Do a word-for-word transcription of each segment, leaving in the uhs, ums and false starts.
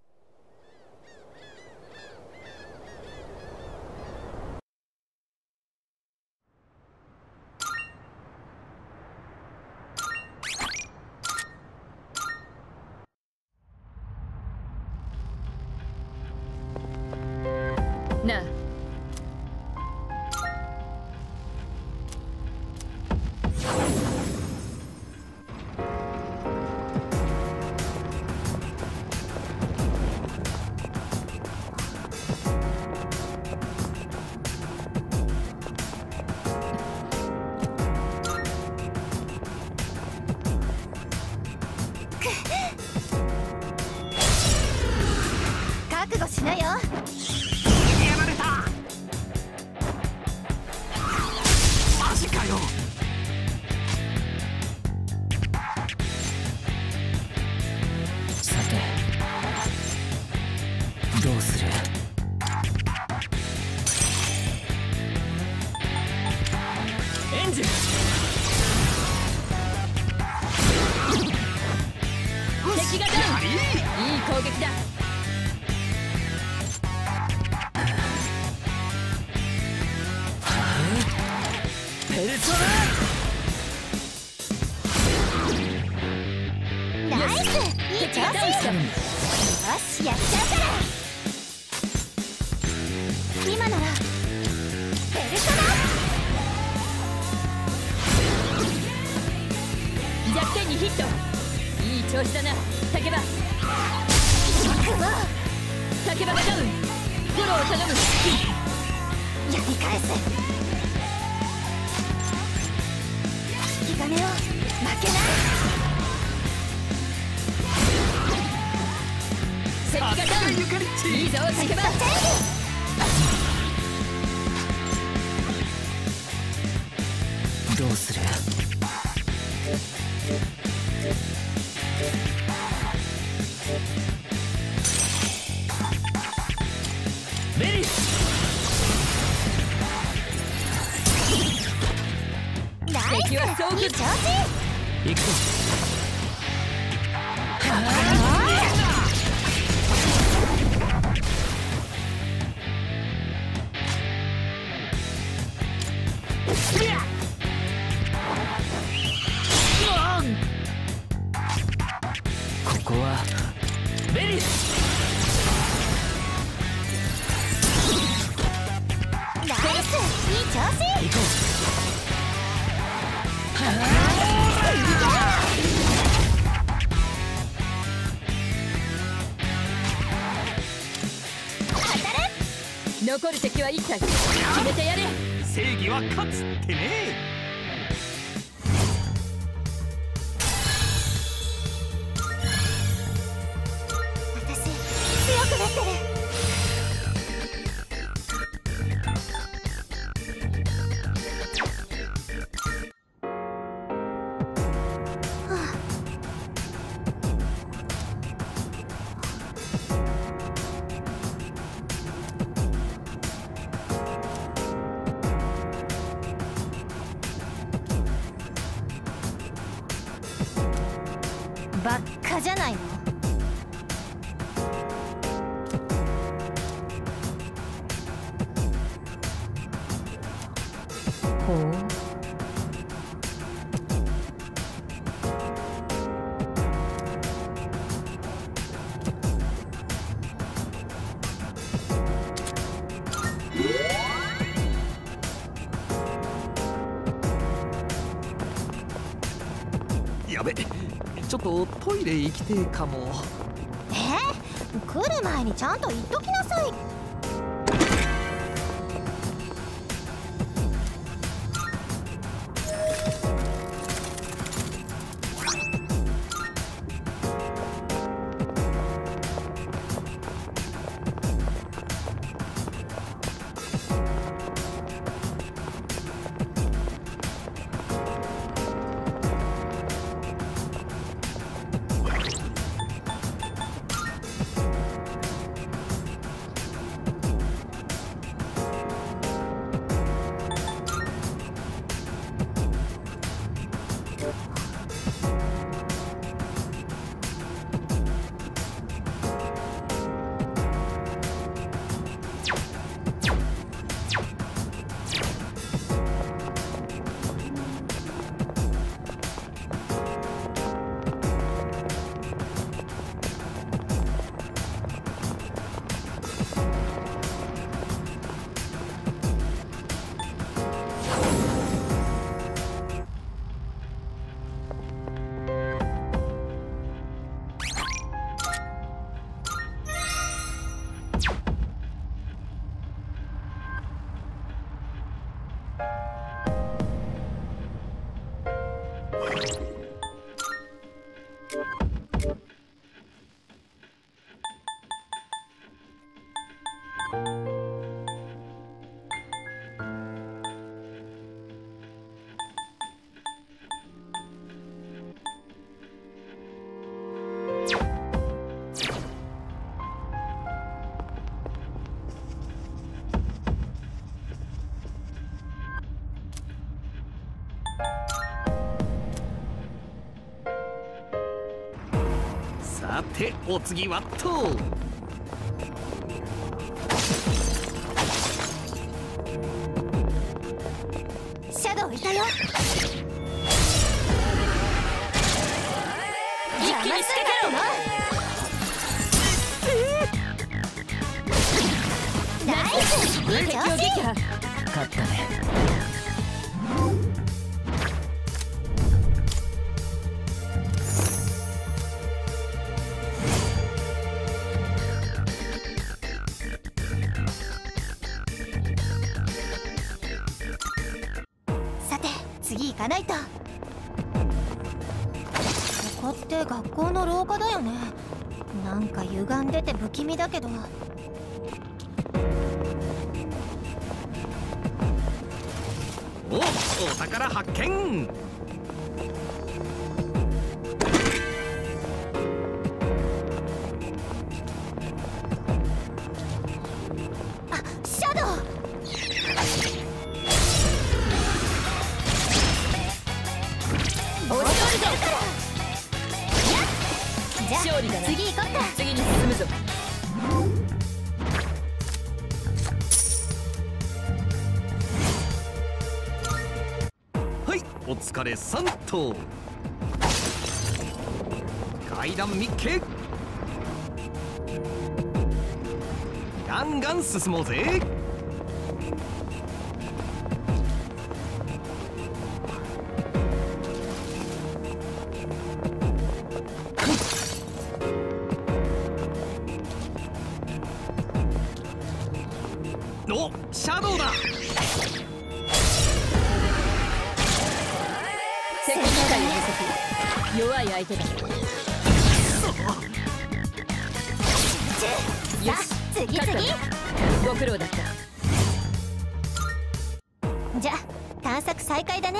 なあ、 覚悟しなよ。 どうする？エンジン！ 敵がダウン。いい攻撃だ。 ペルソナ！ ナイス！いい調子！よし、やっちゃうから。今ならペルソナ！ 弱点にヒット。いい調子だな、竹場。竹場がダウン。フォローを頼む。 やり返す。引き金を負けない。 敵がダウン。いいぞ、竹場。 どうする？メリス！ ナイス！いい調子！ 行くぞ！ここはメリス！ ナイス！いい調子！ 行こう！ 残る敵は一体。決めてやれ。 正義は勝つってね。 私強くなってる。ばっかじゃないの。 ほう。 やべ、ちょっとトイレ行きてえかも。 えー、来る前にちゃんと言っときなさい。 さてお次はとシャドウいたよ。一気に仕掛けろ。ナイス。 敵を撃破。 勝ったね。 さて次行かないと。ここって学校の廊下だよね。なんか歪んでて不気味だけど。 お、お宝発見。 あ、シャドウ。 押し通るぞ。 じゃあ勝利だな。 次行こっか。 次に進むぞ。 はい、お疲れさんと。階段密径。ガンガン進もうぜ。お、シャドウだ。 敵機械の不足。弱い相手だ。よし、 次勝った次。 ご苦労だった。 じゃあ探索再開だね。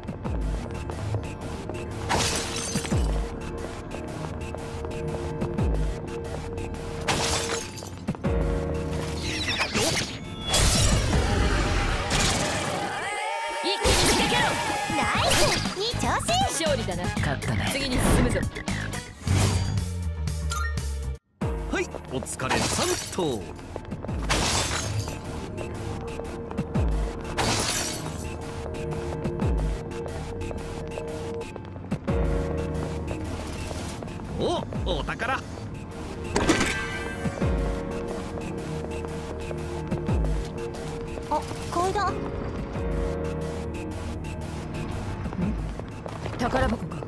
一気に仕掛けろ。 ナイス。いい調子。 勝利だな。 勝ったね。 次に進むぞ。 はい、お疲れさんと。お、お宝。 あ、階段。 宝箱か。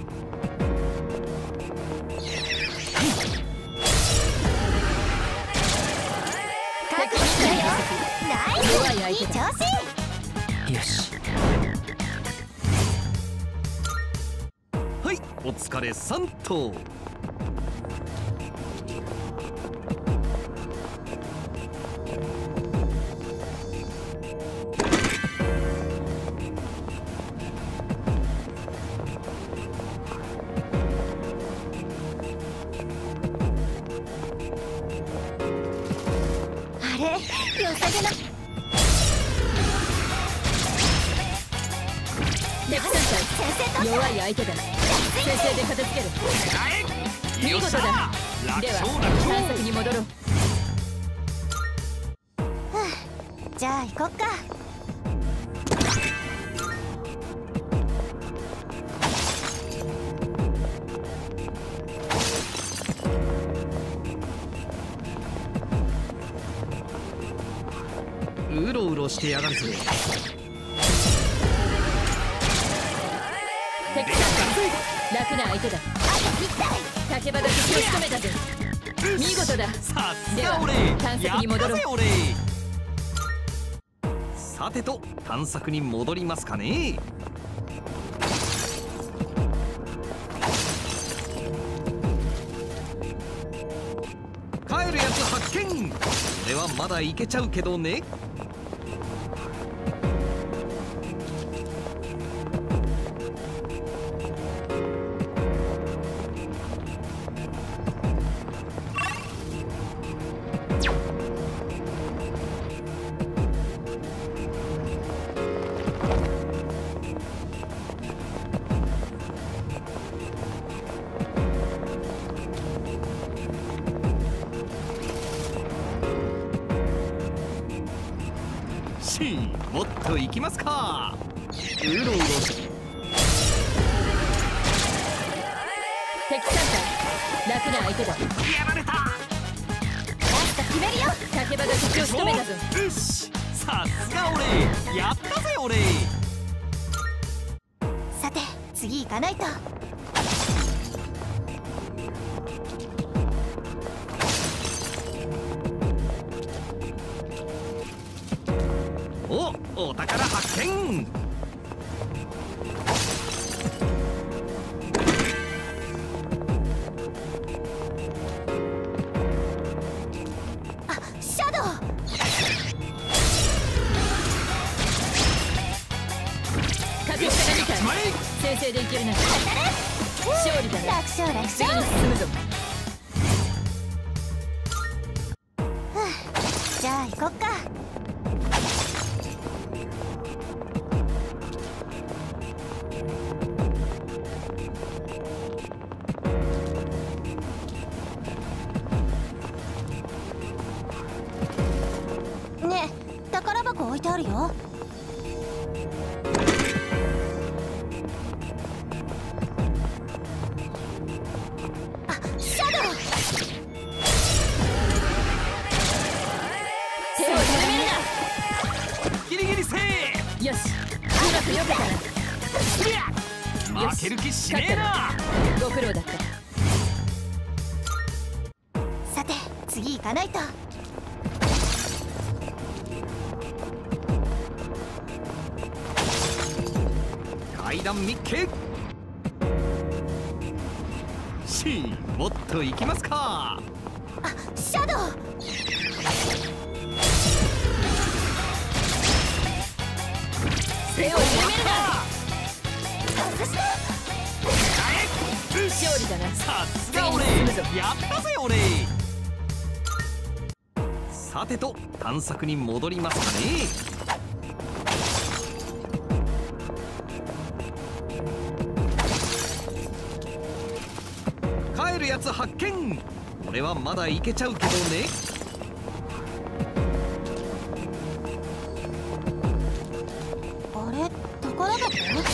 確認したよ。ナイス。いい調子。 よし。 はい、お疲れさんと。 あれ、良さげな。 敵戦先生と隊弱い相手だ。先制で片付ける。見事だ。では探索に戻ろう。 じゃあ行こっか。 うろうろしてやがるぜ。 敵戦隊楽な相手だ。竹場が敵を仕留めたぜ。見事だ。 さすではが俺。 探索に戻ろう。 やったぜ俺。さてと探索に戻りますかね。 るやつ発見。俺はまだいけちゃうけどね。もっと行きますか。うろうろ。 敵参加。楽な相手だ。 やられた。 ラスト決めるよ。 竹場が敵を仕留めたぞ。 よし、さすが俺。やったぜ俺。 さて次行かないと。 お、お宝発見。 あ、シャドウ。 格下が見た。先制でいけるな。勝利だな。 楽勝楽次勝。 に進むぞ。 じゃあ行こっか。ねえ、宝箱置いてあるよ。あ、シャドウ。 手を緩めるな。 ギリギリセー。 よし、うまくよけたな。 負ける気しねえな。 ご苦労だった。 さて次行かないと。 階段ミッケ。しー、もっと行きますか。 あ、シャドウ。 手を緩めるな。 外した。 勝利だな。 さすが俺。 次に進むぞ。 やったぜ俺。さてと探索に戻りますかね。帰るやつ発見。俺はまだいけちゃうけどね。 あれ、宝箱？ 手を緩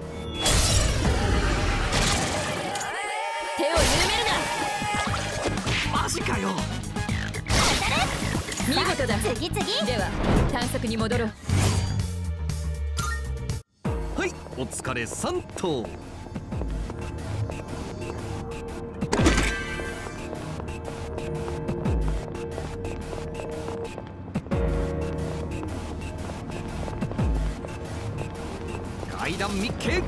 めるな。 マジかよ。 見事だ。 次次。 では探索に戻ろう。 はい、お疲れさんと。階段ミッケ。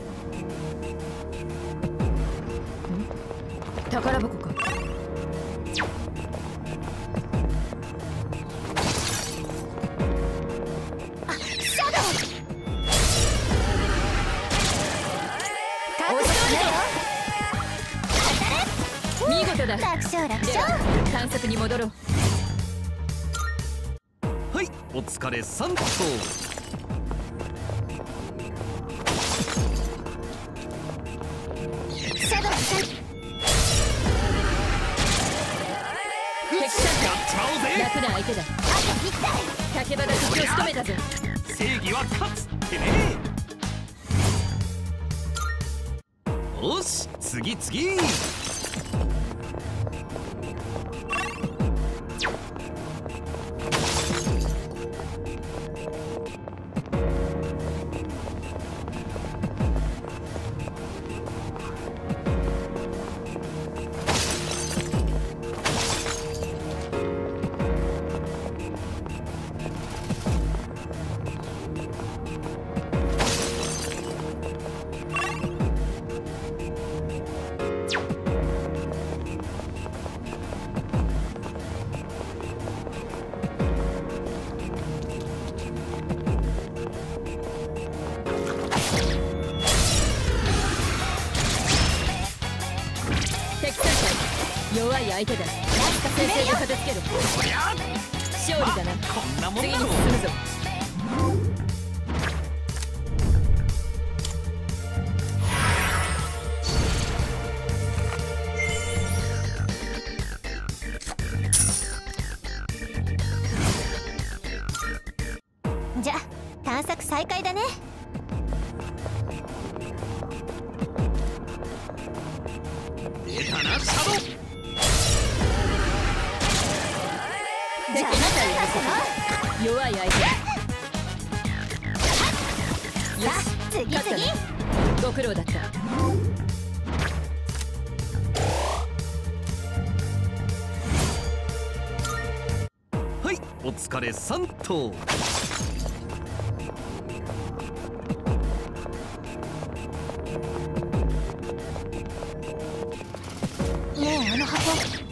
宝箱か。 あ、シャドウ。 押し通るぞ。見事だ。 楽勝楽で勝。 は探索に戻ろう。 はい、お疲れさんと。 シャドウさん。 敵参やっちまおう加。 ぜ。 楽な相手だ。竹場が敵を仕留めたぞ。 正義は勝つってね。よし、次次。 弱い相手だ。先生で片付ける。勝利だな。 こんなもん次にだろう。 進むぞ。 じゃあ探索再開だね。 出たなシャドウ。 じゃああなたにやらせろ。 弱い相手だ。 さあ次勝った次。 ね。ご苦労だった。 はいお疲れさんと。 ねえあの箱。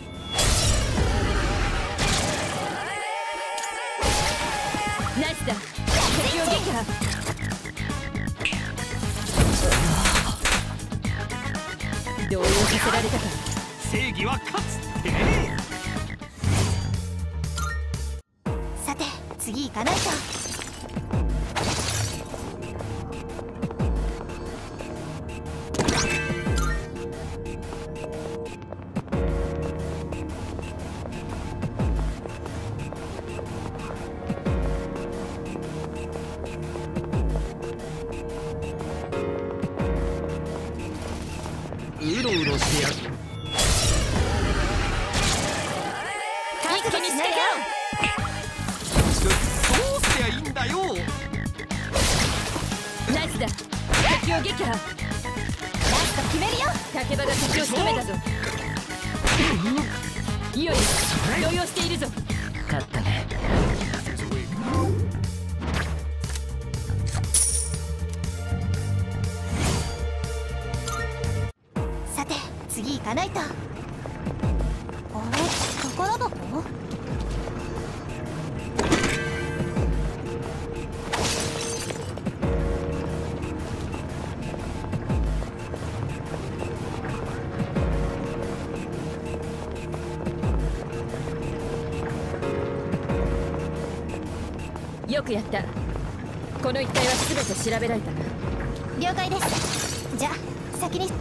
ナイスだ。敵を撃破。動揺させられたか。 正義は勝つってね。 さて次行かないと。 うろうろしてやる。 一気に仕掛けろ。 そうすりゃいいんだよ。 ナイスだ。敵を撃破。 ラスト決めるよ。 竹場が敵を仕留めたぞ。いよいよ動揺しているぞ。 勝ったね。 さて次行かないと。あれ宝箱。 よくやった。この一帯は全て調べられたな。 了解です。じゃあ先に。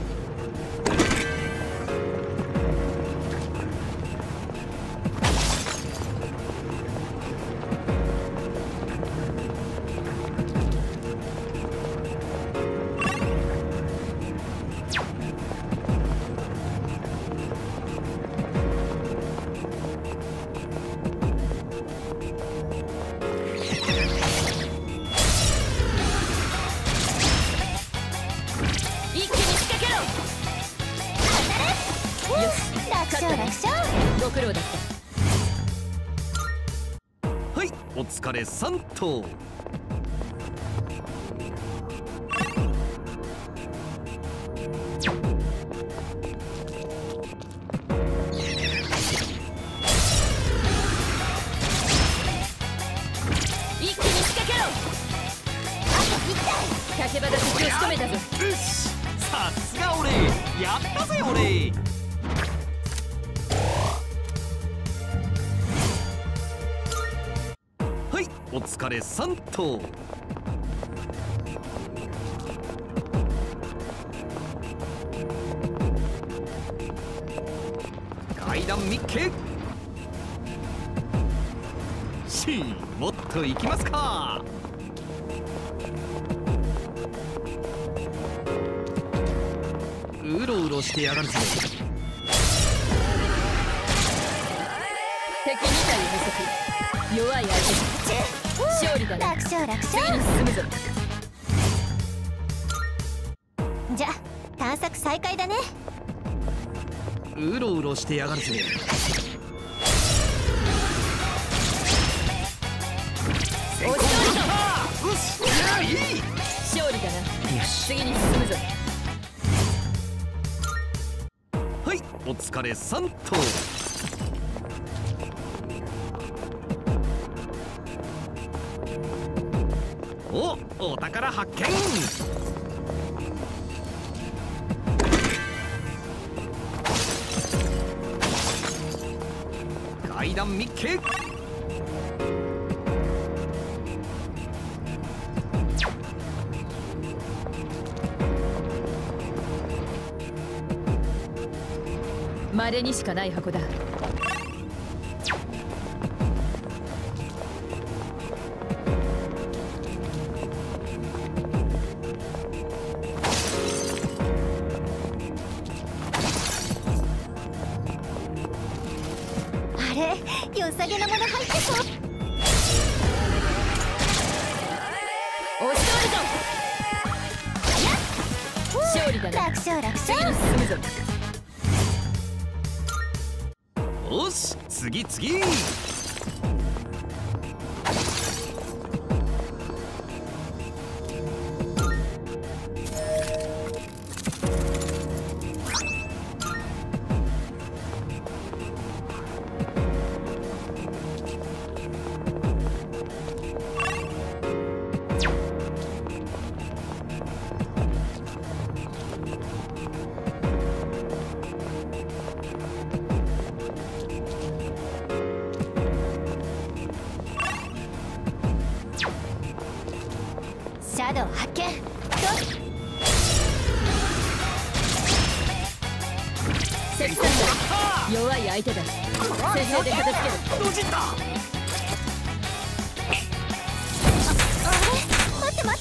楽勝。 ご苦労だった。 はいお疲れさんと。 一気に仕掛けろ。竹場が敵を仕留めたぞ。 よしさすが俺やったぜ俺。はいお疲れさんと。階段密見。しーもっと行きますか。うろうろしてやがるぜ。 敵に体捕捉。弱い相手だ。勝利だな。 楽勝楽次に勝。 進むぞ。 じゃあ探索再開だね。 うろうろしてやがるぜ。 お勝利だ。 よしいやいい。 勝利だな。 よし。 次に進むぞ。 はいお疲れさんと。おお宝発見。 階段密系。 稀にしかない箱だ。 あれ、良さげなもの入ってそう。 押し通るぞ。勝利だな。 楽勝楽次に勝。 進むぞ。 よし、次次。 シャドウ発見。 関さんだ。弱い相手だ。先生で片付ける。 ドジった。 あれ、待って待って。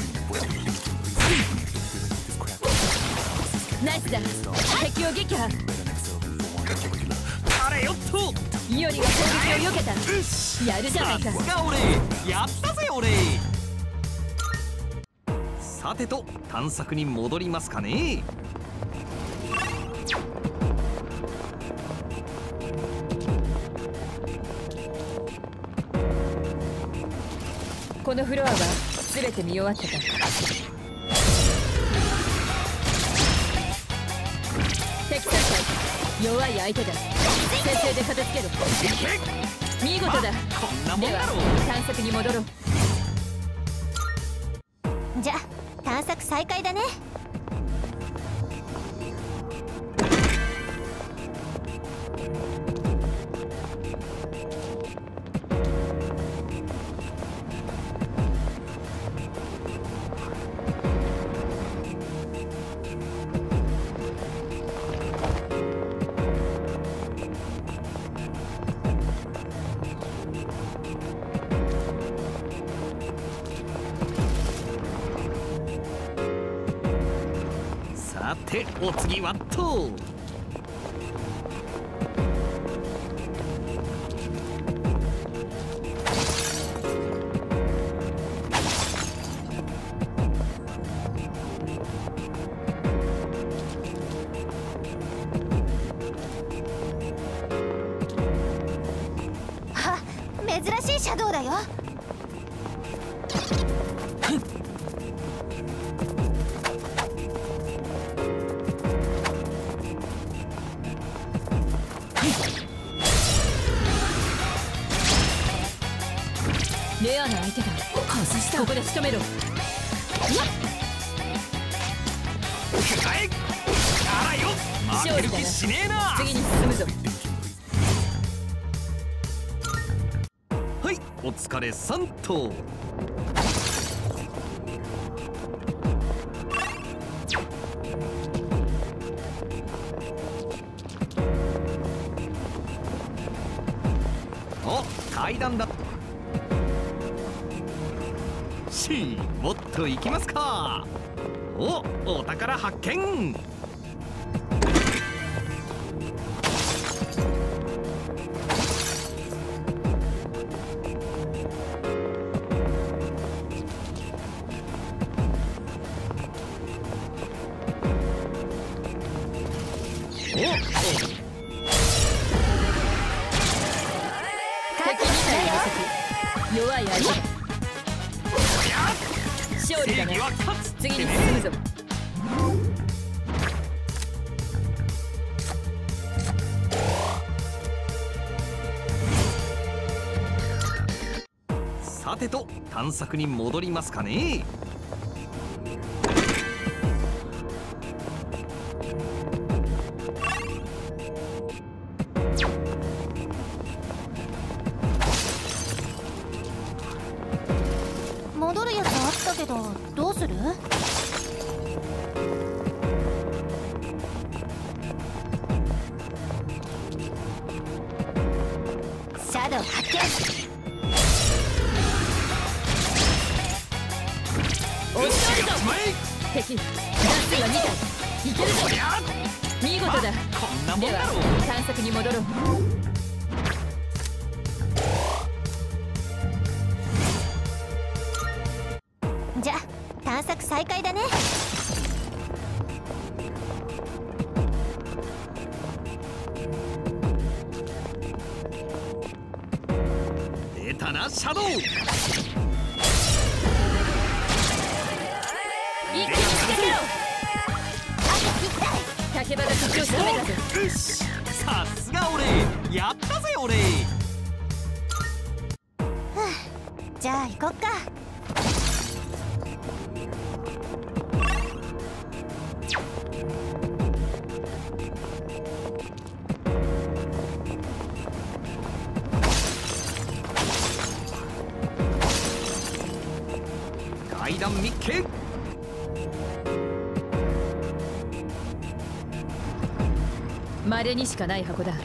ナイスだ。敵を撃破。 あれよっと。 イオリが攻撃を避けた。やるじゃないか。 さすが俺、やったぜ俺。さてと探索に戻りますかね。 このフロアは全て見終わったか。敵戦隊弱い相手だ。先生で片付ける。見事だ。 こんなもんではだろう。 探索に戻ろう。 じゃあ探索再開だね。 さてお次はと。 あ、珍しいシャドウだよ。 レアな相手だ。外した。ここで仕留めろ。 くらえ。あらよ。負ける気しねえな。 次に進むぞ。 はい、お疲れさんと。お、階段だ。し、もっと行きますか。お、お宝発見。お、お。 敵に体が先。弱い相手だ。勝利だね。次に進むぞ。 さてと探索に戻りますかね。 けどどうする？シャドウ発見。 押し込むぞ。敵ダスがに体いけるぞ。見事だ。では探索に戻ろう。 じゃあ探索再開だね。 出たなシャドウ。 一気に仕掛けろ。竹場が敵を仕留めたぞ。 よし、さすが俺、やったぜ俺。 じゃあ行こっか。 階段密見。 稀にしかない箱だ。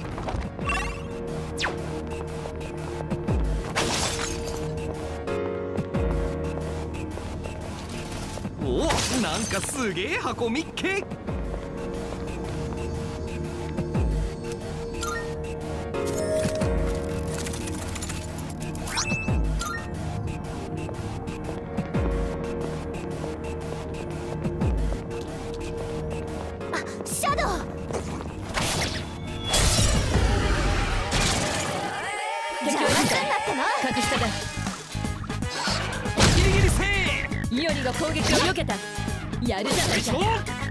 おお、なんかすげえ箱見っけ。 シャドウ。 敵を見た。格下だ。 ギリギリセー。 イオリが攻撃を避けた。やるじゃないか。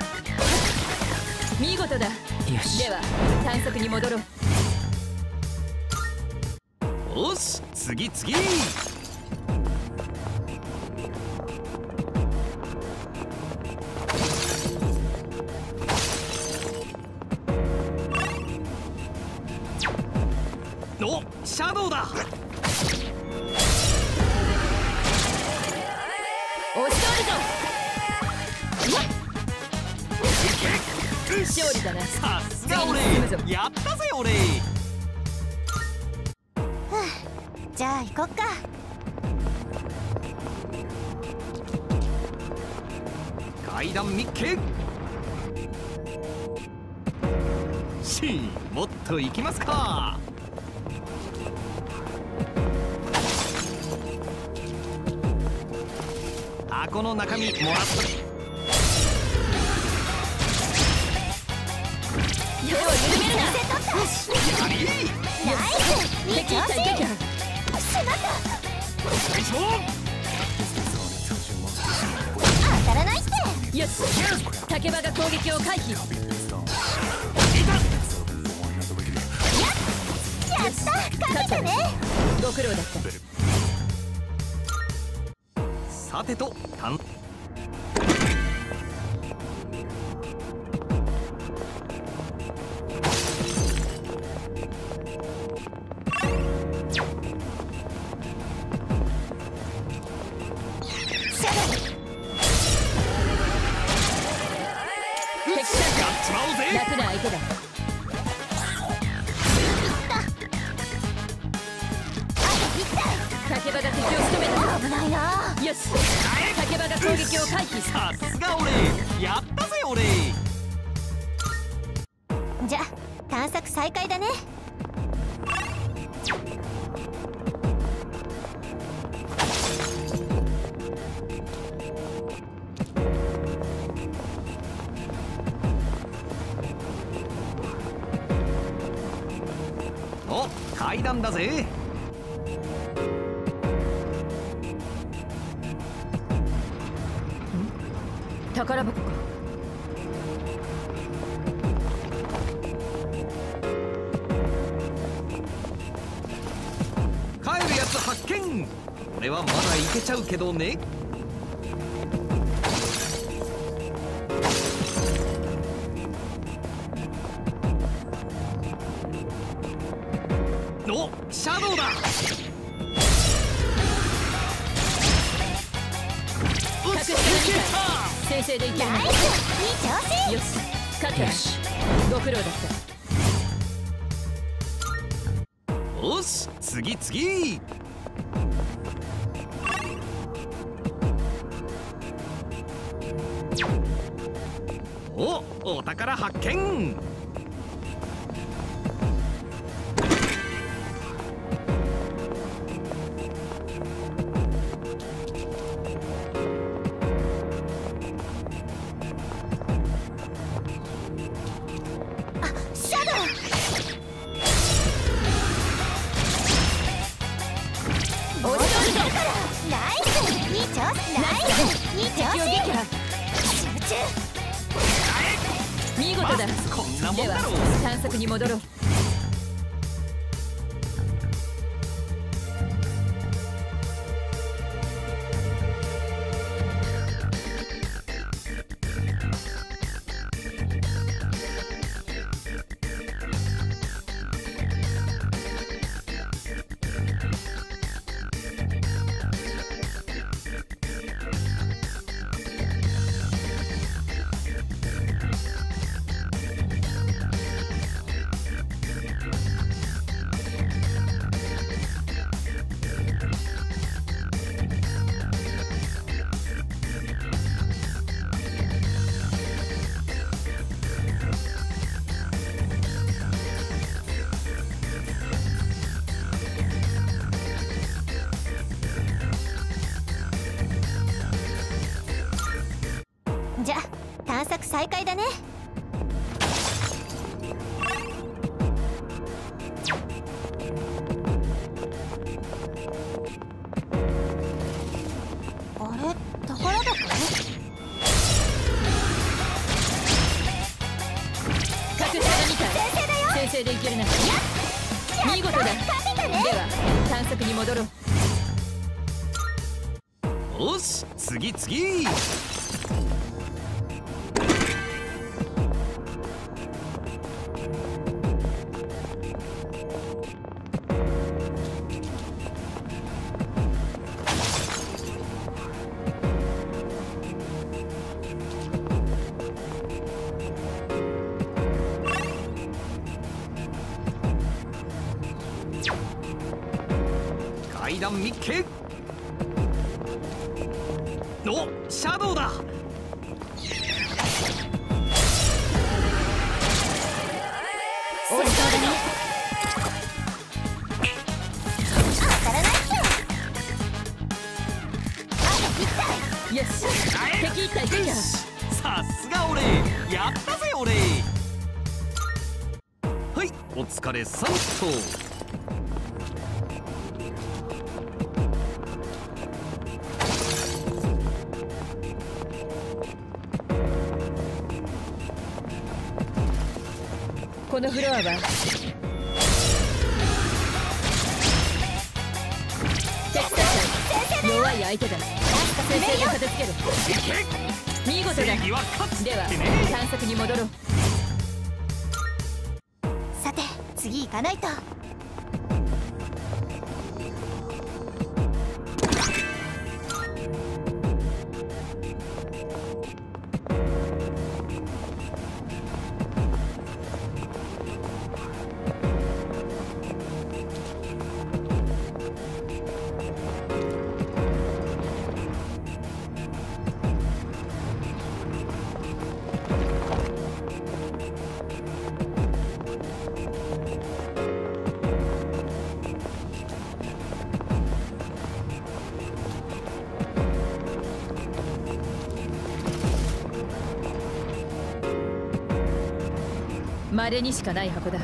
見事だ。 よし。 では探索に戻ろう。 よし、次次。お、シャドウだ。 押し通るぞ。勝利だな。 さすが俺、やったぜ俺。 じゃあ行こっか。 階段密見。しー、もっと行きますか。箱の中身もらった。 手を緩めるな。 やりナイス。 敵対撃破。 しまった。 最初。 当たらないって。 よし。竹場が攻撃を回避。 やった、勝てたね。 ご苦労だった。 さてと、たん敵さんやっちまおうぜ。 楽な相手だ。竹場が敵を仕留めた。 危ないな。 よし。竹場が攻撃を回避。 さすが俺、やったぜ俺。 じゃあ探索再開だね。 お、階段だぜ。 宝箱か。 帰るやつ発見。俺はまだいけちゃうけどね。お、シャドウだ。う先生でいけるな。 ナイス、いい調子。 よし勝ったな。 よしご苦労だった。 よし次次。おお宝発見。 シャドウ。 おしゃれだ。 ナイス、いい調子。ナイス、いい調敵を撃破。 子。集中。 見事だ。 こんなもんではだろう。 探索に戻ろう。 じゃあ探索再開だね。あれ、宝箱？ 隠したみたい。 先生だよ。 先生でいけるな。見事だ。 神だね。 では探索に戻ろう。 よし次次。階段見っけ。おシャドウだ。 おいしそうだね。 当たらないよ。 よし敵一体クリア。 さすが俺やったぜ俺。はいお疲れさんと。 このフロアは敵作戦弱い相手だ。先生が片付ける。見事だ。 正義は勝つってではね。 探索に戻ろう。 さて次行かないと。 稀にしかない箱だ。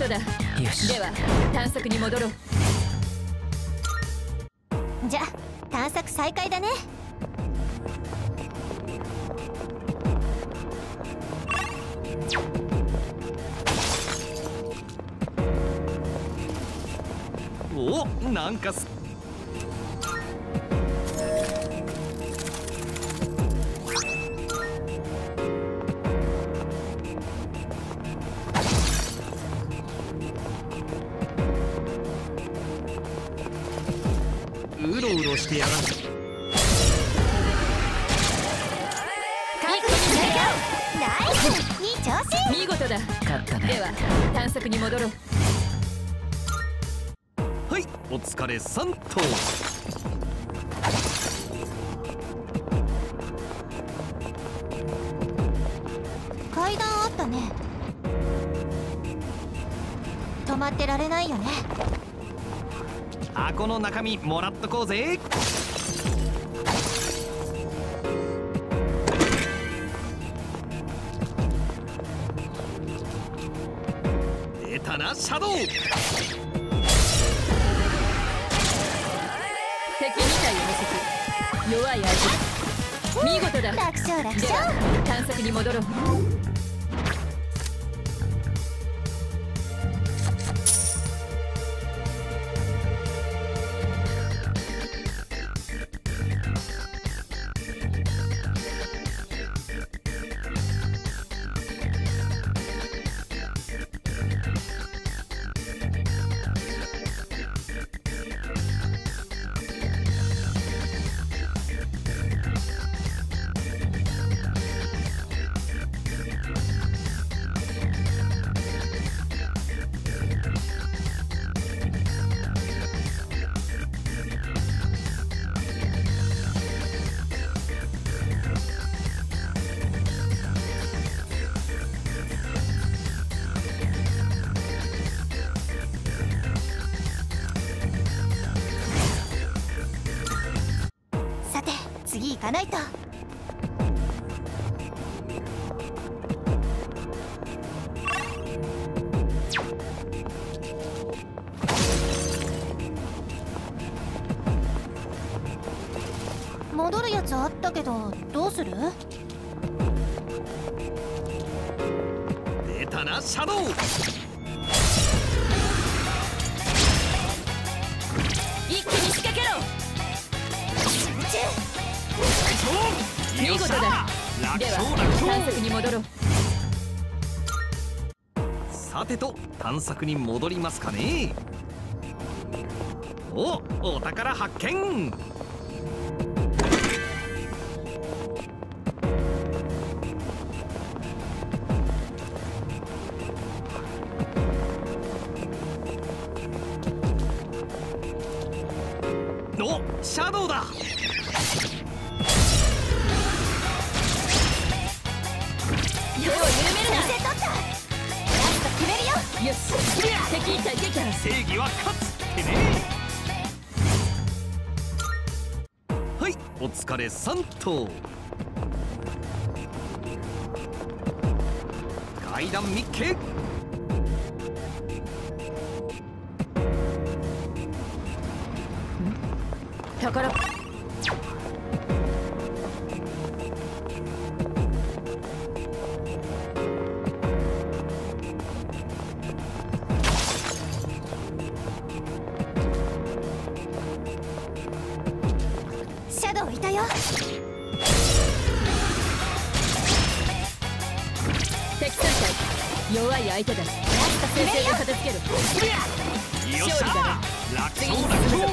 事だ。 よし。 では探索に戻ろう。 じゃあ探索再開だね。 お、なんかすうろうろしてやがる。 ナイス、いい調子。 見事だ。 勝ったね。 では探索に戻ろう。 はい、お疲れさんと。 階段あったね。止まってられないよね。 箱の中身もらっとこうぜ。出たな、シャドウ。 敵みたいを見せて弱い相手。見事だ。 楽勝楽で勝。 は探索に戻ろう。 さて次行かないと。戻るやつあったけどどうする？ 出たな、シャドウ。 一気に仕掛けろ。見よっしゃ事だ。 楽では勝楽探勝。 索に戻ろう。 さてと探索に戻りますかね。お、お宝発見。お、シャドウだ。 手を緩めるな。 先生取った。ラスト決めるよ。 よし、敵一体撃破。 正義は勝つってね。はい、お疲れさんと。階段密見。 宝。 シャドウいたよ。 敵三体弱い相手だ。 ラスト決先めるよ。 生が片付ける。 よっしゃ勝利だな。 楽次に勝楽進むぞ。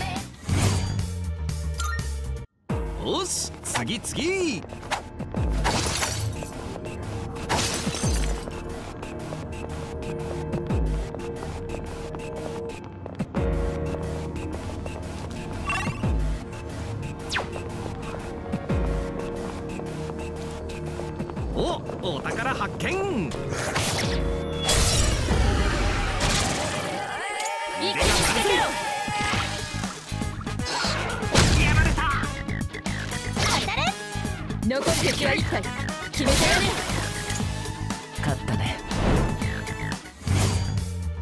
勝。よし、次次。お、お宝発見。 一気に仕掛けろ。 やられた。 当たる。 残る敵は一体。決めたよね。 勝ったね。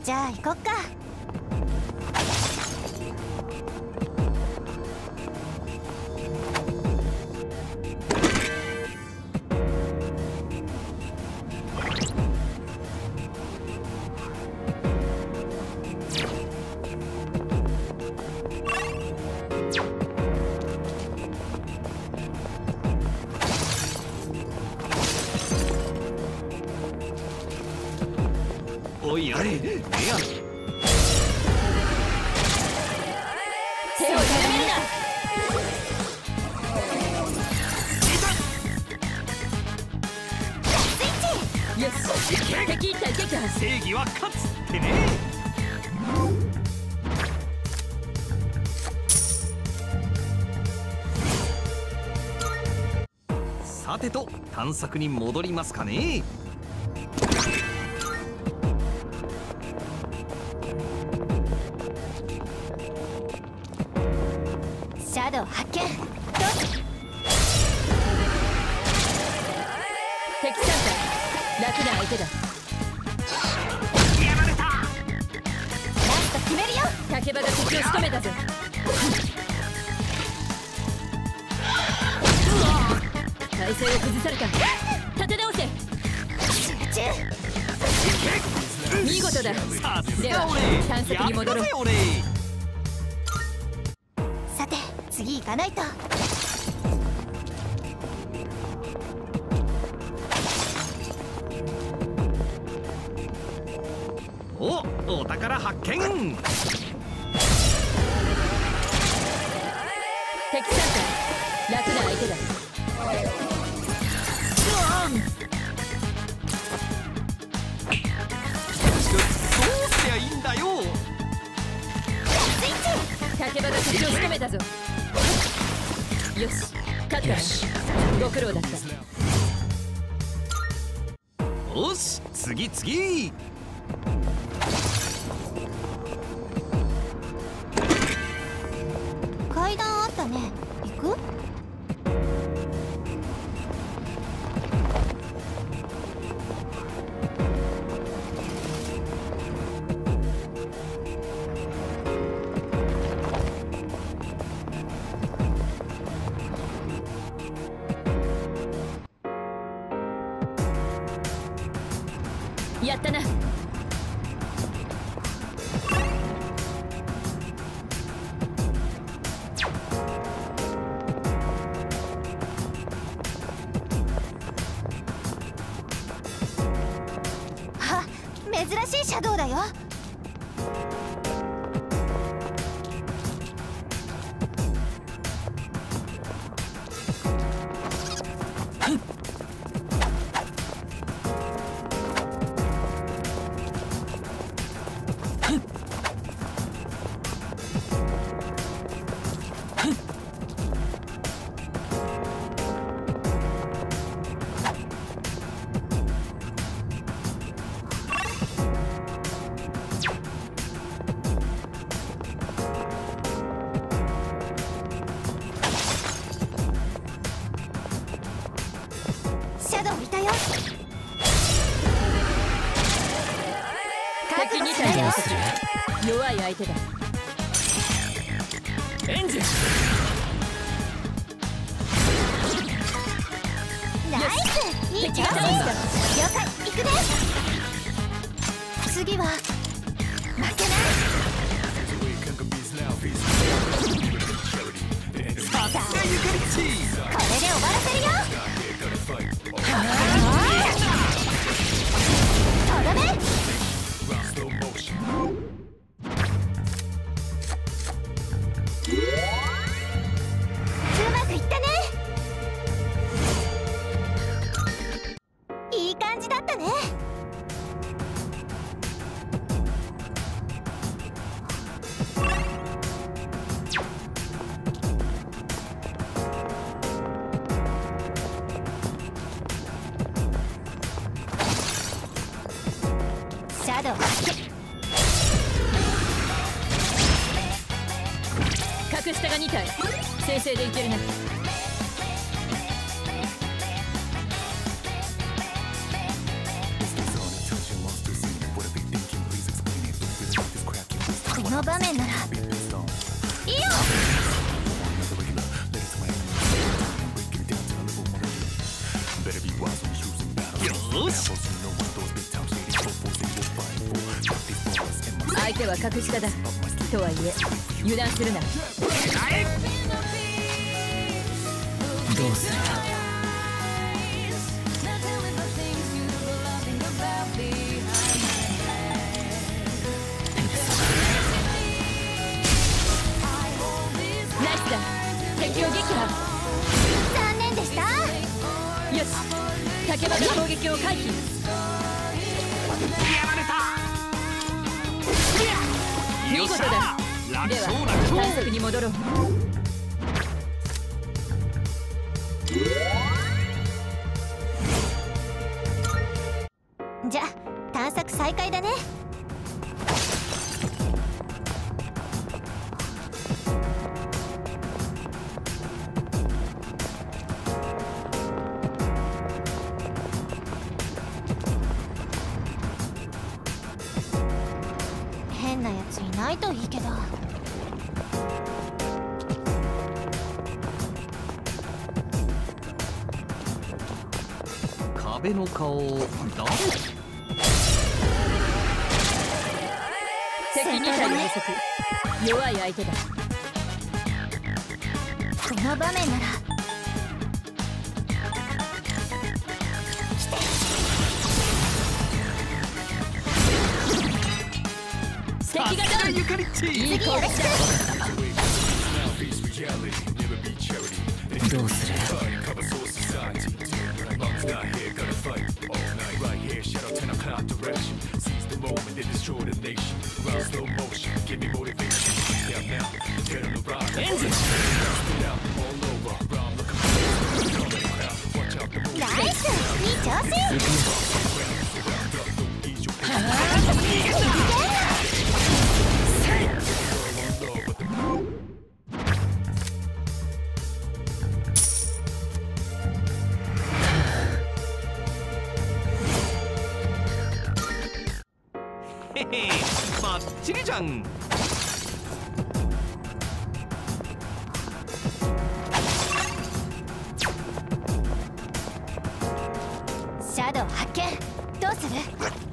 じゃあ行こっか。 おいあれレア手を緩めるな。よし、敵一体撃破。 正義は勝つってね。さてと探索に戻りますかね。 シャドウ発見。どうぞ。 敵さんだ。楽な相手だ。 やられた。 ラスト決めるよ。 竹場が敵を仕留めたぞ。体勢を崩された。立て直せ。 集中。 見事だ。 さすではが俺。 探索に戻ろう。 やったぜ俺。 さて次行かないと。 お、お宝発見。 敵さんだ。楽な相手だ。 どうすりゃいいんだよ。 竹場が敵を仕留めたぞ。よし、勝った。ご苦労だった。 よし、次次。 階段あったね。行く？ やったな。 あ、珍しいシャドウだよ。シャドウいたよ。 敵に対応する。弱い相手だ。エンジン。 ナイス。いいチャンス。了解。行くね。次は負けない。 さすがゆかりっち。 これで終わらせるよ。とどめ。うまくいったね。いい感じだったね。シャドウ発見。 格下がに体。先制でいけるな。 の場面ならいいよ。 よし。 相手は格下だとはいえ油断するな。 どうする？ ナイスだ。敵を撃破。 残念でした。 よし、竹馬の攻撃を回避。 やられた。 見事だ。では探索に戻ろう。 じゃあ探索再開だね。変なやついないといいけど。 壁の顔誰？ 敵に体の捕捉。弱い相手だ。 この場面なら敵がダウン。 ゆかりっち。 いい攻撃だ。 どうする？ エンジン。 ナイス、いい調子。 へへ、バッチリじゃん。 シャドウ発見。どうする？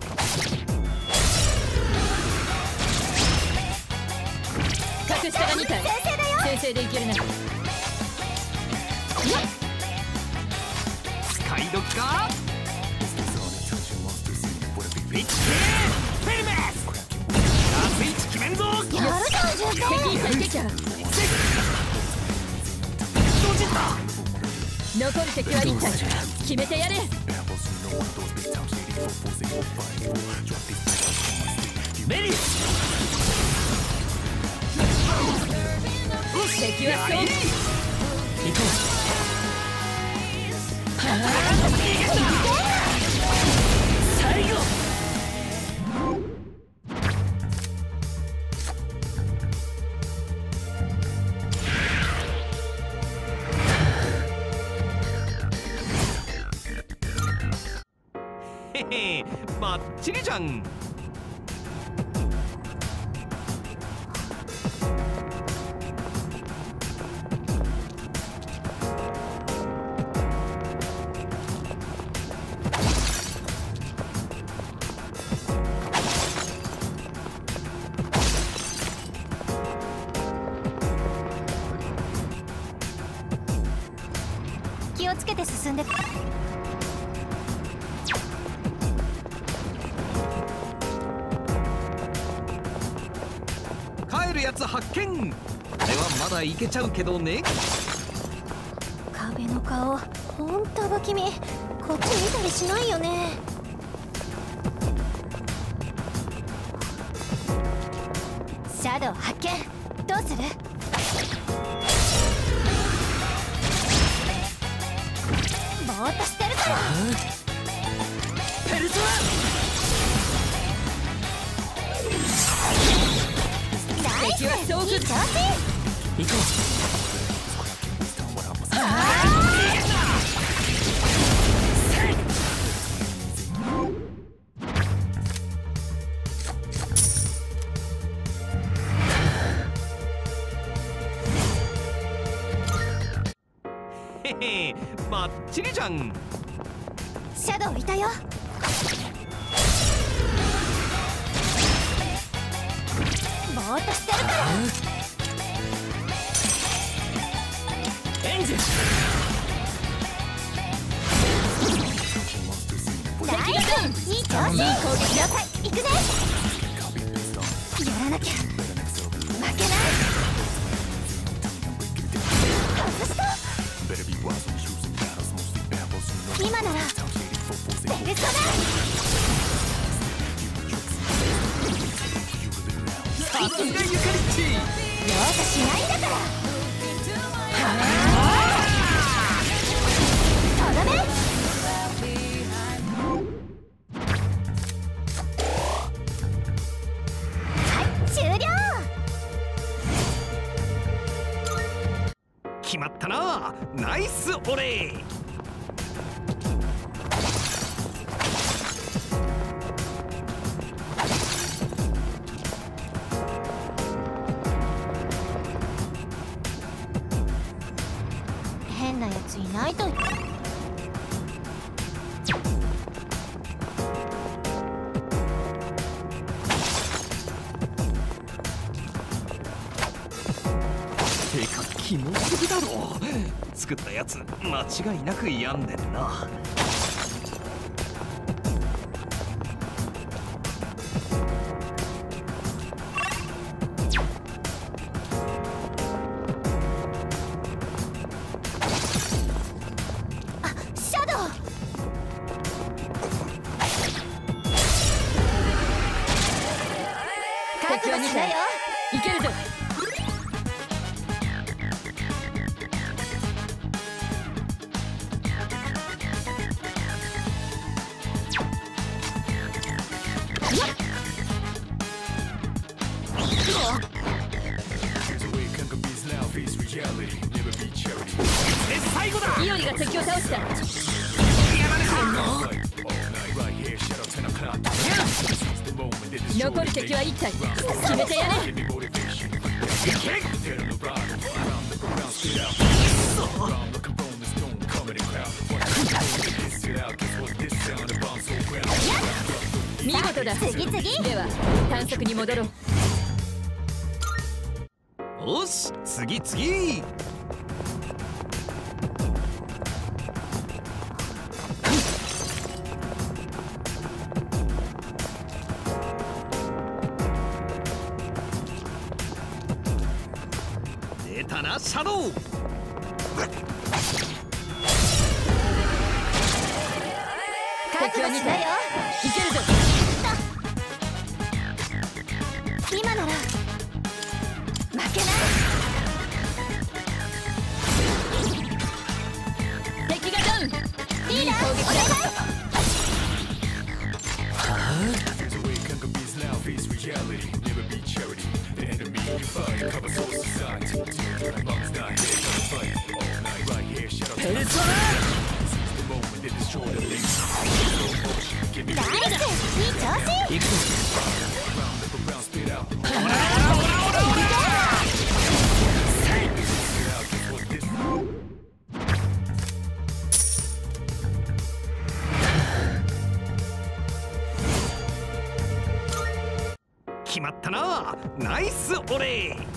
格下がに体。 先生だよ。 先生でいけるね。使い時か。ピッチフェルメス。ラスイッチ決めんぞ。 やるじゃんジュー敵に対撃者。 ドジった。 残る敵は一体。決めてやれ。 メリー。 敵はそう。 行こう。最後。へへ、バッチリじゃん。 気をつけて進んで。 帰るやつ発見。あれはまだいけちゃうけどね。 壁の顔ほんと不気味。こっち見たりしないよね。シャドウ発見。どうする？ぼーっとしてるから。 ペルソナイス、いい調子。 行こバッチリじゃん。 シャドウいたよ。ぼーっとしてるから。 エンジンナイス。いい調子。いい攻撃。了解。行くぜ。やらなきゃ負けない。外した。今ならベルトだ。 さすがゆかりっち。 容赦しないんだから。とどめ。はい終了。 決まったな。ナイスオレー。 変なやついないと。 てかキモすぎだろ。作ったやつ間違いなく病んでんな。 敵はに体。いけるぞ。 最後だ。 イオリが敵を倒した。残る敵はいち体。決めてやれ。見事だ。 次々。 では探索に戻ろう。 よし次次。出たなシャドウ。 敵はに体。いけるぞ。 今なら負けない。 敵がダウン。いい攻撃だ。ペルソナ。 ナイス。いい調子。 行くぞ。決まったな。ナイスオレー。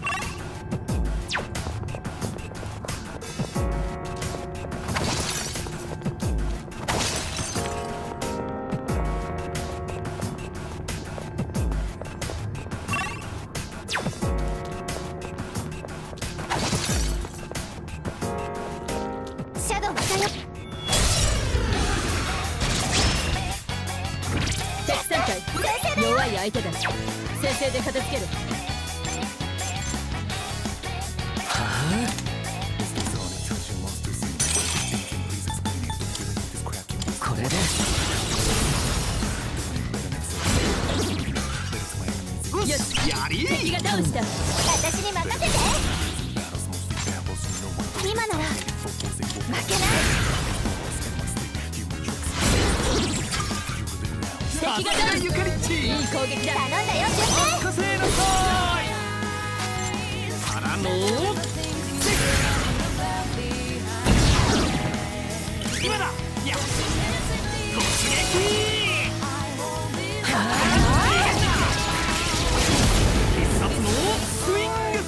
シャドウいたよ。 敵さん体。弱い相手だ。先制で片付ける。 これでよし。 やり。 敵がダウンした。 私に任せて。今なら負けない。 敵がダウン。 ゆかりっち。 いい攻撃だ。 頼んだよ順平。 稼いなさい。からの今だ。いや突撃。必殺のスイング。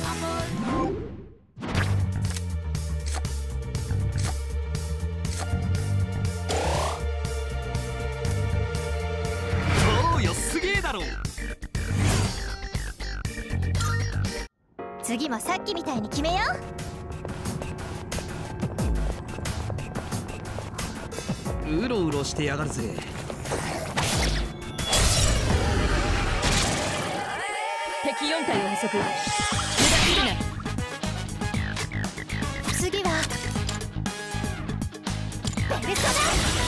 そうよ、すげえだろう。 次もさっきみたいに決めよう。うろうろしてやがるぜ。 敵よん体を捕捉。無駄するな。 次はベルトだ。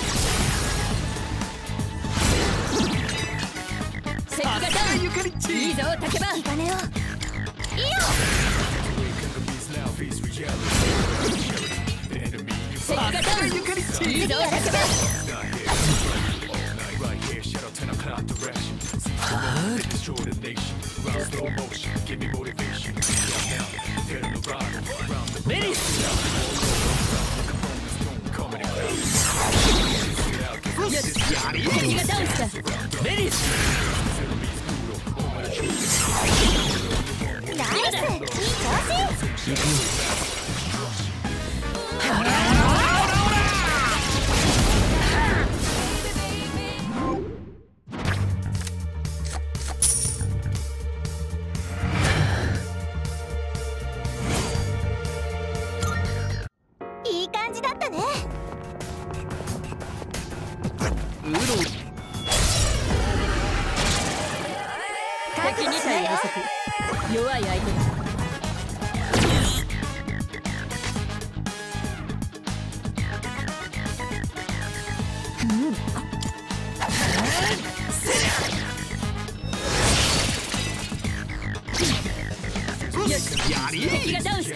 敵がダウン。 ゆかりっち。 いいぞ竹場。 引き金をいいよ。 敵がダウン。 ゆかりっち。 いいぞ竹場。メリス。よし、 やり。 敵がダウンした。メリス。 ナイス、いい調子。いい感じだったね。 うろ。 敵に体捕捉。弱い相手だ。よし、 やり。 敵がダウンした。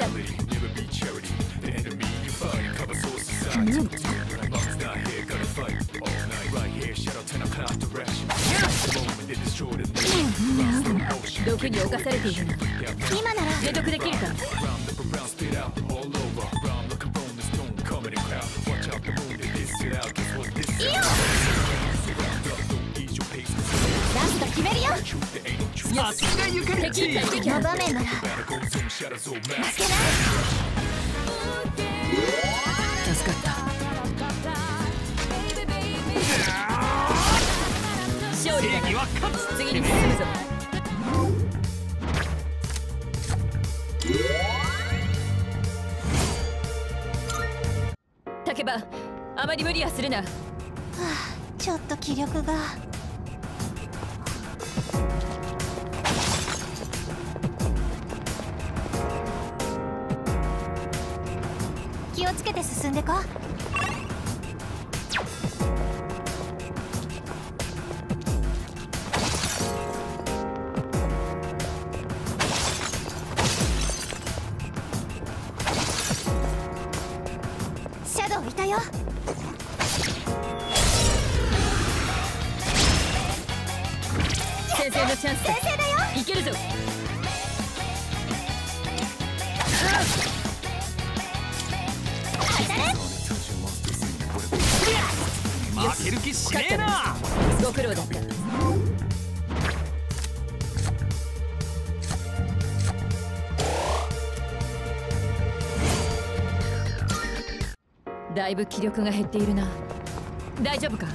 毒に侵されているな。 今なら解毒できるか。 いいよ。ラスト決めるよ。 さすがゆかりっち。 敵一体撃この破。 場面なら負けない。 助かった。勝利だな。 正義は勝つ。 次に進むぞ。竹場、あまり無理はするな。 はあ、ちょっと気力が。気をつけて進んでこ。シャドウいたよ。 先生のチャンスだ。 先生だよ。 いけるぞ。 当たれ。 負ける気しねえな。 ご苦労だった。だいぶ気力が減っているな。大丈夫か。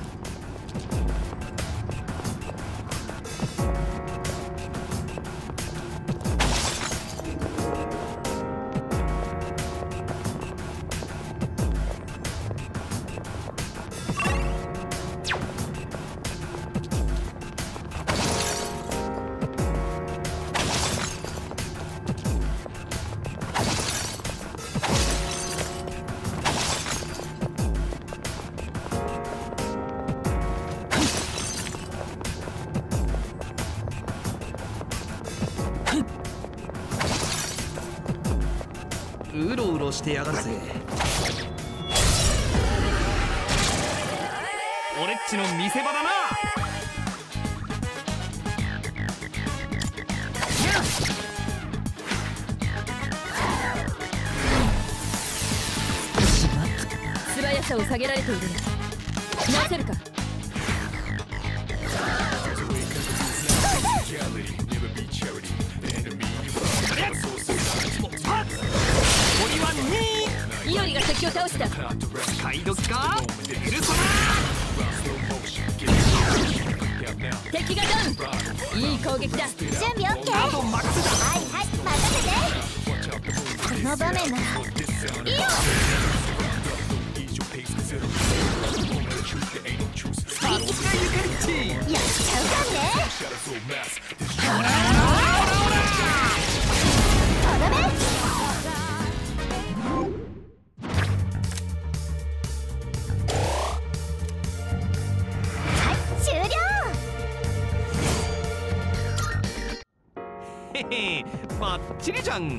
うろうろしてやがるぜ。俺っちの見せ場だな。 素早さを下げられているな。なせるか。イオリが敵を倒した。 使い時かペルソナ。 敵がダウン。いい攻撃だ。 準備 オーケー。 あと任せた。 はいはい任せて。この場面ならイオさすがゆかりっち。 やっちゃうかんね。とどめ。はい終了。 へへ、バッチリじゃん。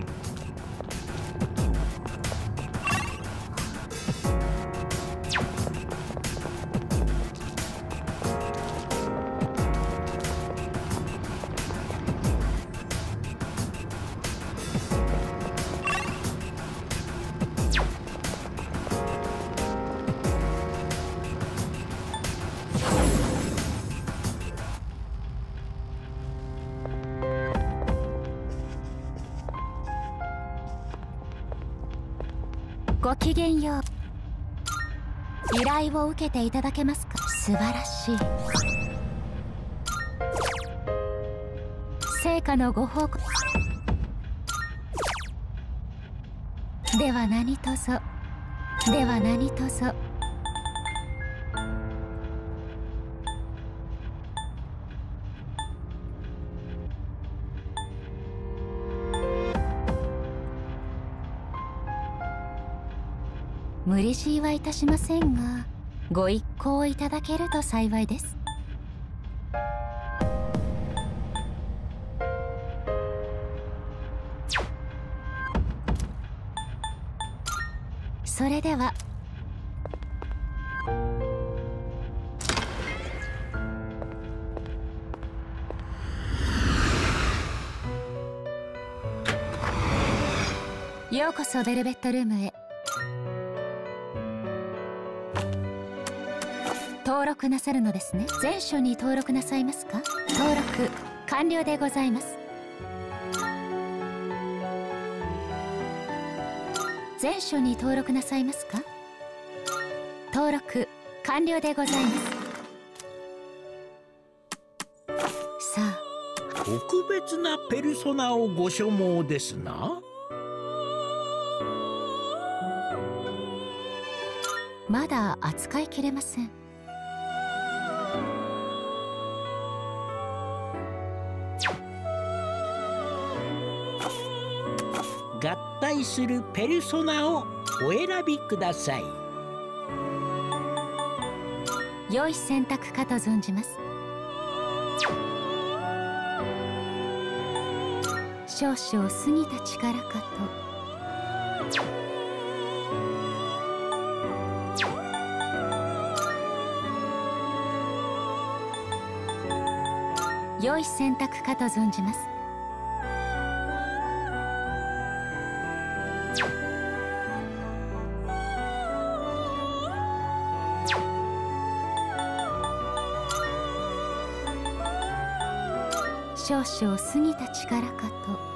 ごきげんよう。依頼を受けていただけますか。素晴らしい。成果のご報告では何とぞでは何とぞ。無理強いはいたしませんが、ご一行いただけると幸いです。それではようこそベルベットルームへ。登録なさるのですね。全書に登録なさいますか。登録完了でございます。全書に登録なさいますか。登録完了でございます。さあ、 特別なペルソナをご所望ですな。 まだ扱いきれません。 合体するペルソナをお選びください。 良い選択かと存じます。少々過ぎた力かと。良い選択かと存じます。少々過ぎた力かと。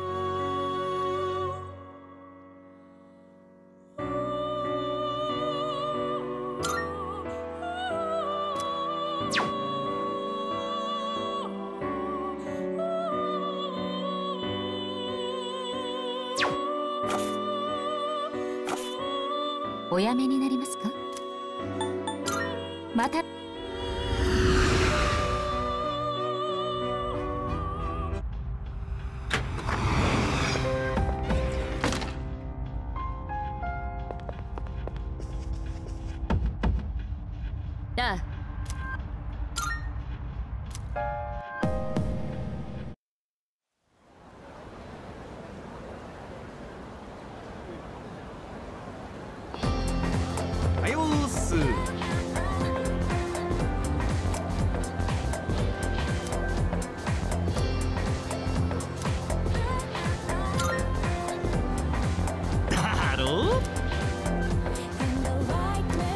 おやめになりますか。またああ、 はよーす。だろう。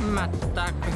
まったく。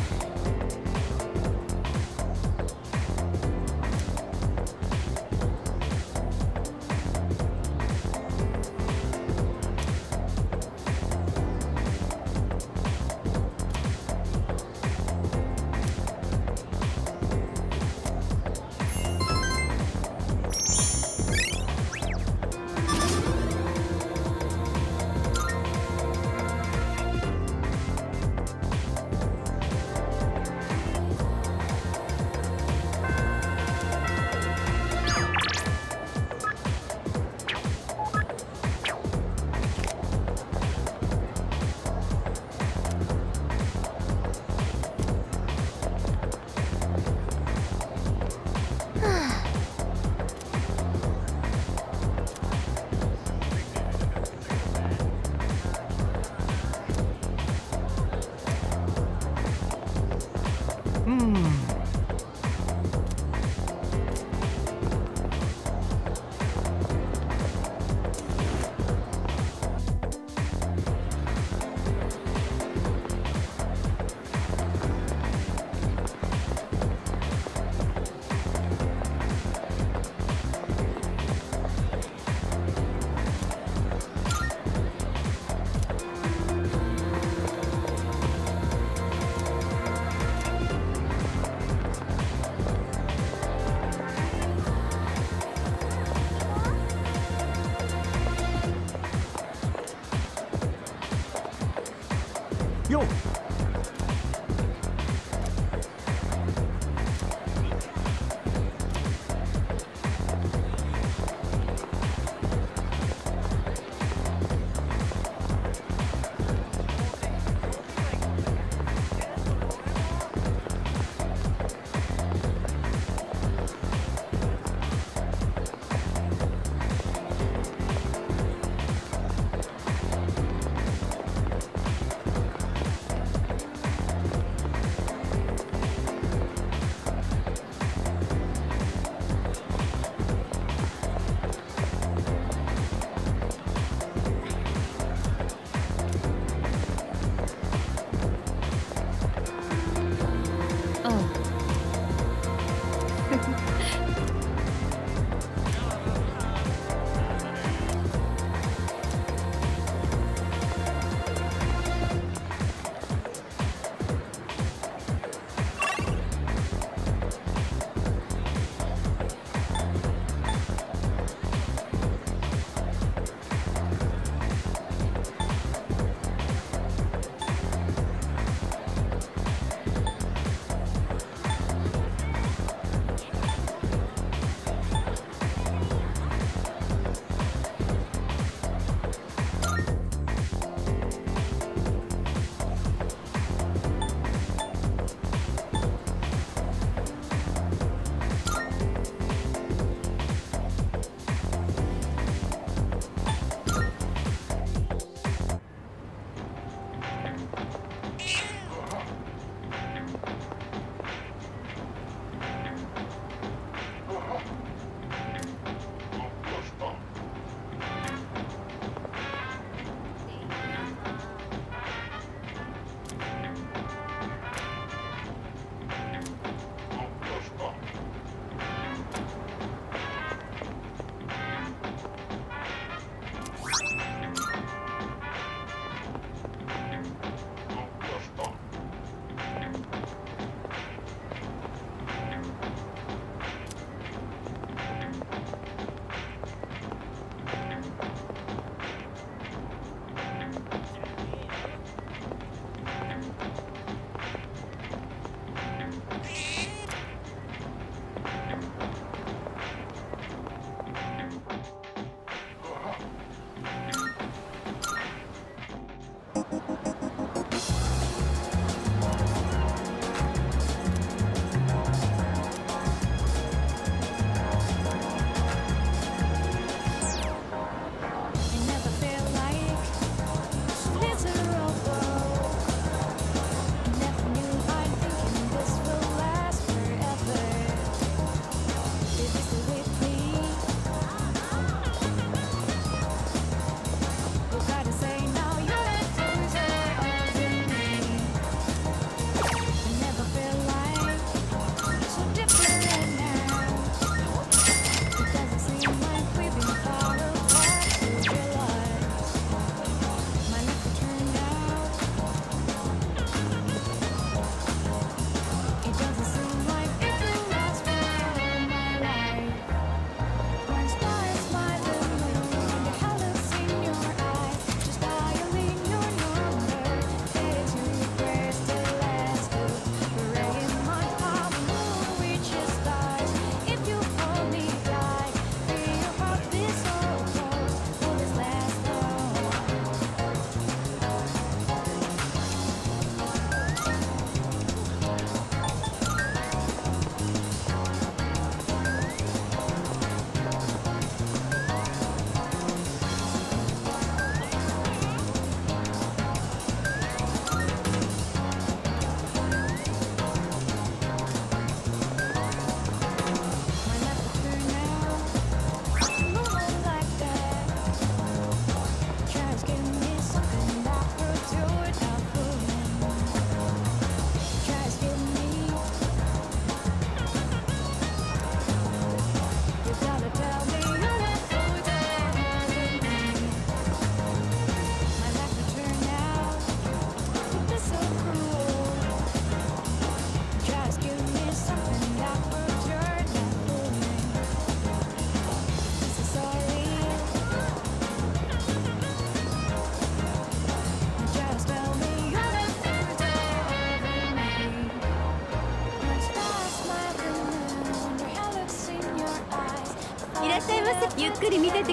ません。ゆっくり見てて。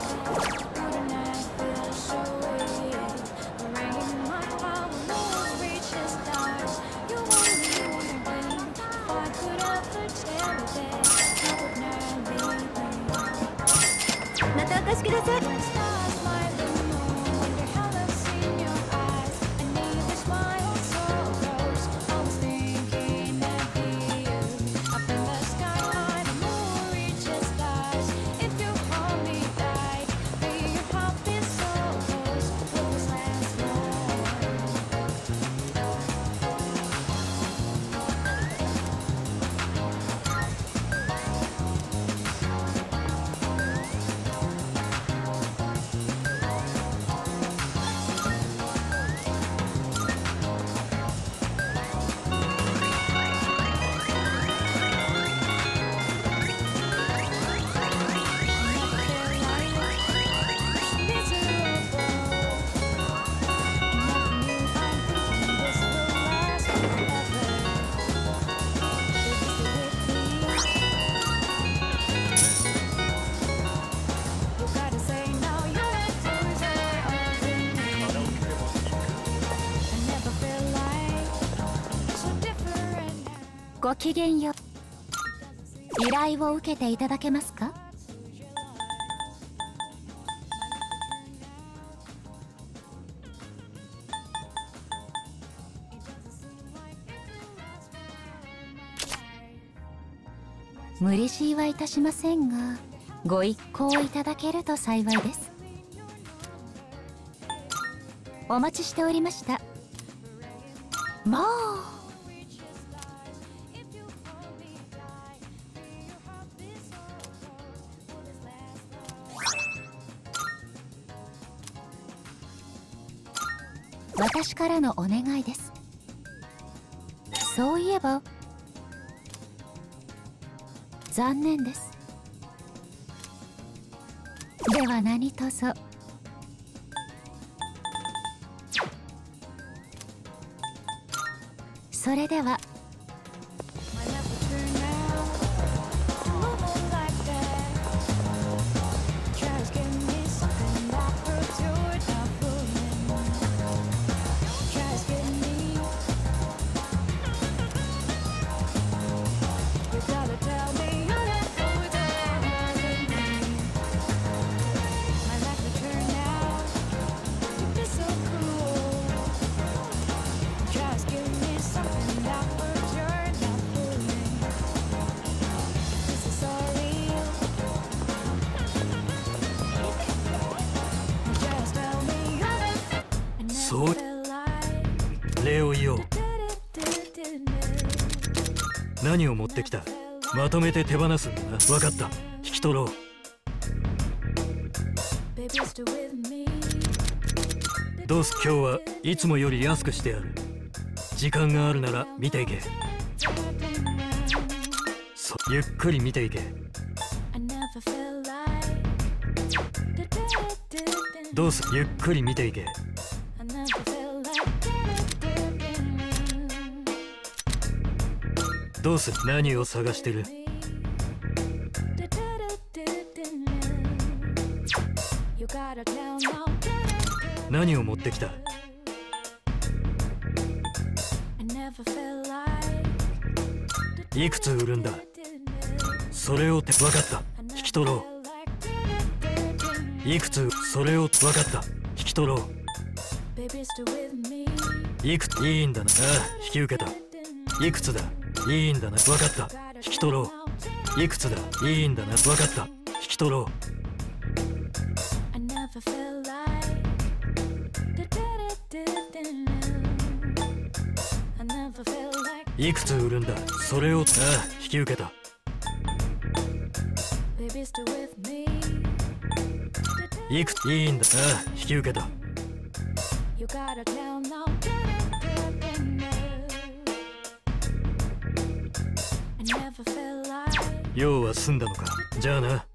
またお貸しください。ごきげんよう。依頼を受けていただけますか？無理強いはいたしませんが、ご一行いただけると幸いです。お待ちしておりました。もう私からのお願いです。そういえば残念です。では何とぞ。それでは。 そう礼を言おう。何を持ってきた？まとめて手放すんだな。分かった、引き取ろう。どうす、今日はいつもより安くしてやる。時間があるなら見ていけ。そゆっくり見ていけ。どうす、ゆっくり見ていけ。どうす、何を探してる？何を持ってきた？いくつ売るんだ？それをて分かった、引き取ろう。いくつ、それを分かった、引き取ろう。いくつ、いいんだな。ああ、引き受けた。いくつだ？いいんだな。分かった、引き取ろう。いくつだ？いいんだな。分かった、引き取ろう。いくつ売るんだ？それを、ああ、引き受けた。いくつ、いいんだ。ああ、引き受けた。用は済んだのか。じゃあな。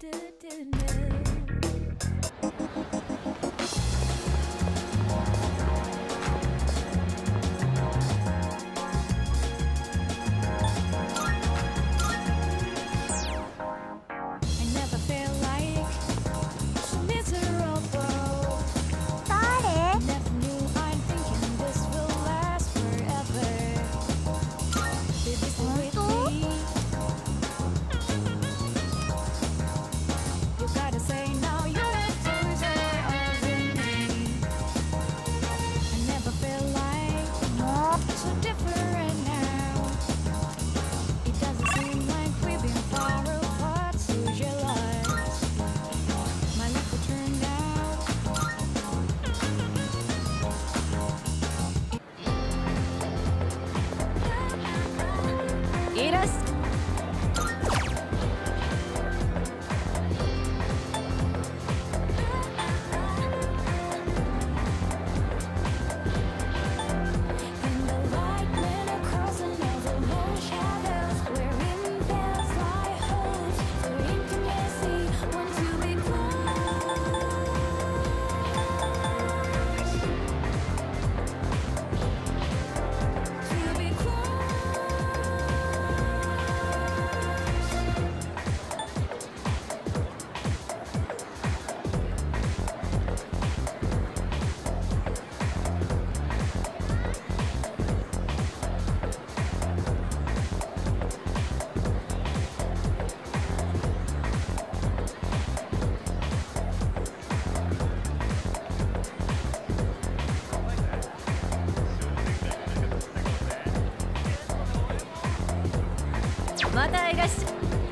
いらっしゃまたいらっしゃ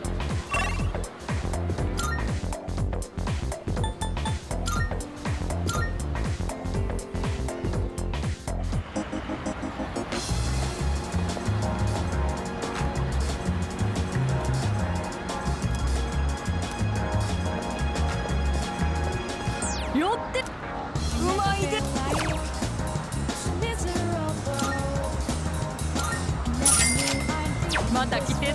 よってうまいでまた来て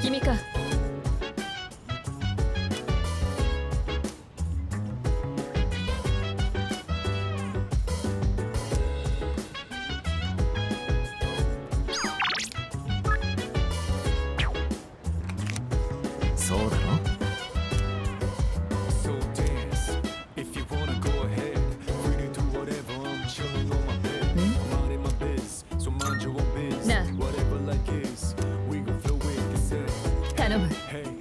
君か。 そうだろ。 頼む。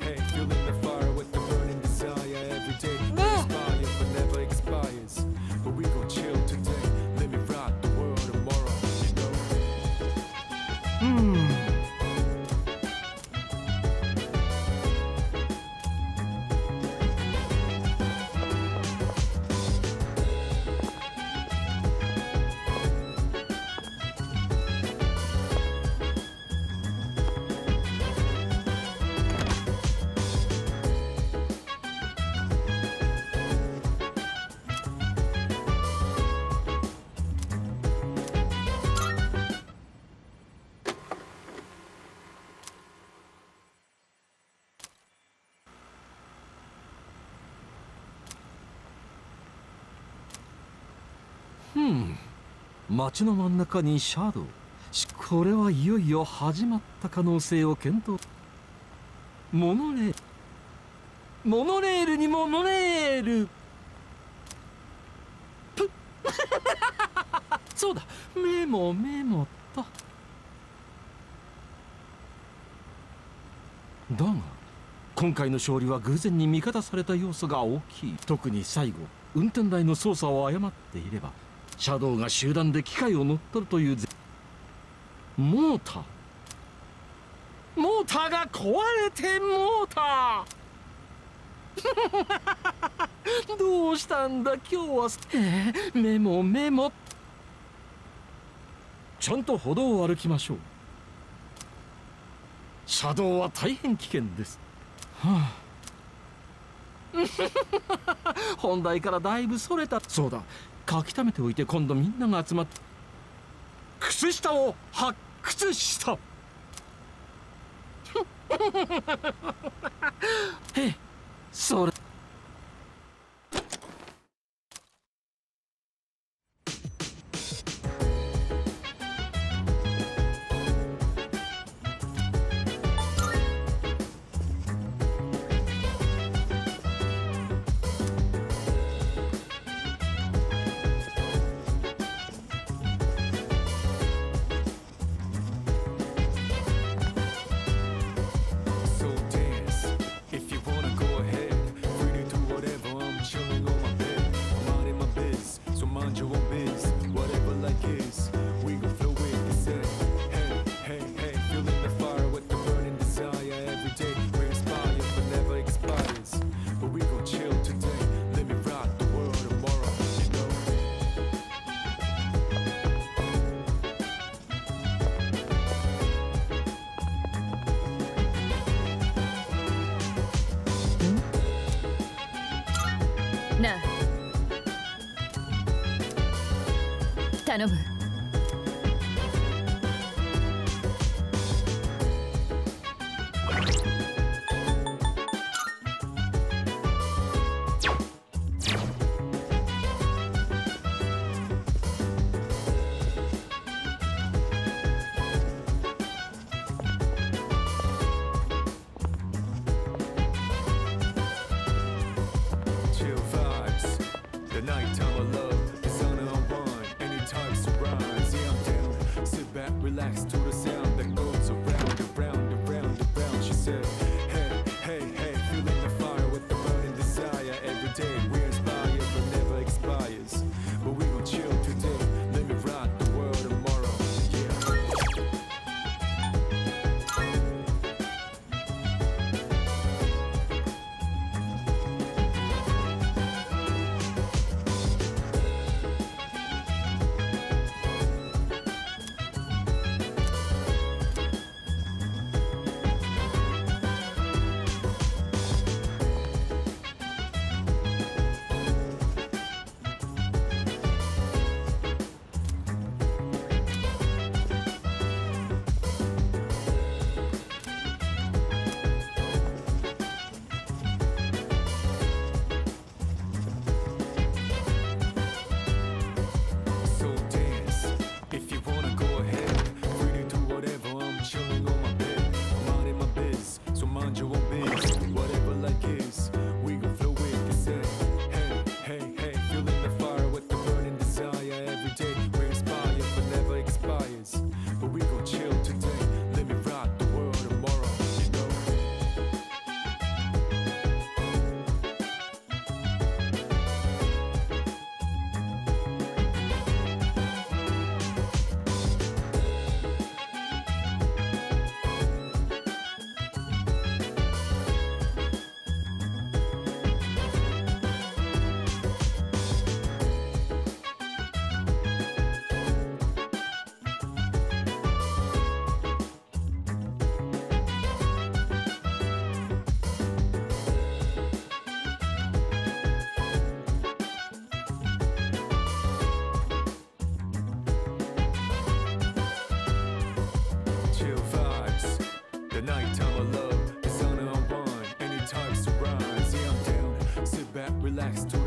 ふん、街の真ん中にシャドウ。これはいよいよ始まった可能性を検討。モノレール、モノレールにモノレール。ぷっそうだ、メモメモと。だが今回の勝利は偶然に味方された要素が大きい。特に最後、運転台の操作を誤っていればシャドウが集団で機械を乗っ取るという。モーターモーターが壊れてモーターどうしたんだ今日は。えー、メモメモ。ちゃんと歩道を歩きましょう。車道は大変危険です。はあ本題からだいぶそれた。そうだ、書き溜めておいて今度みんなが集まって。靴下を発掘したへえ、それなあ、頼む。 Nighttime of love, the sun unwind, any type surround. mind your own biz. Whatever life is, we gon' flow with the same. Hey, hey, hey, feeling the fire with the burning desire. Every day we inspire, but never expires. But we gon' chill today. Let me rock the world tomorrow, you know. Chill vibes, the nighttime of love, the sun unwind, any types to rise. Yeah, I'm down. Sit back, relax, to